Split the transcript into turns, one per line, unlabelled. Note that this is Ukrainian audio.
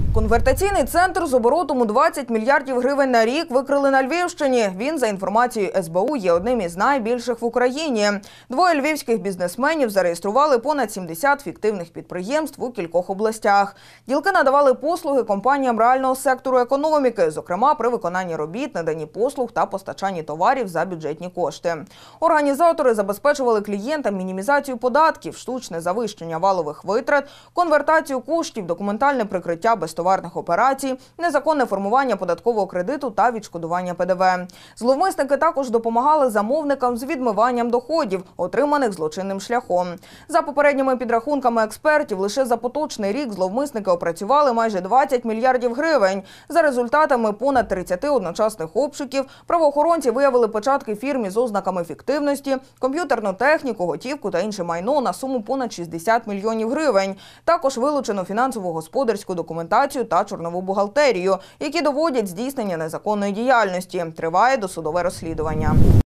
Конвертаційний центр з оборотом у 20 мільярдів гривень на рік викрили на Львівщині. Він, за інформацією СБУ, є одним із найбільших в Україні. Двоє львівських бізнесменів зареєстрували понад 70 фіктивних підприємств у кількох областях. Ділки надавали послуги компаніям реального сектору економіки, зокрема при виконанні робіт, наданні послуг та постачанні товарів за бюджетні кошти. Організатори забезпечували клієнтам мінімізацію податків, штучне завищення валових витрат, конвертацію коштів, документальне прикриття безтоварних операцій, незаконне формування податкового кредиту та відшкодування ПДВ. Зловмисники також допомагали замовникам з відмиванням доходів, отриманих злочинним шляхом. За попередніми підрахунками експертів, лише за поточний рік зловмисники опрацювали майже 20 мільярдів гривень. За результатами понад 30 одночасних обшуків правоохоронці виявили печатки фірм із ознаками фіктивності, комп'ютерну техніку, готівку та інше майно на суму понад 60 мільйонів гривень. Також вилучено фінансово-господарську документацію та чорнову бухгалтерію, які доводять здійснення незаконної діяльності. Триває досудове розслідування.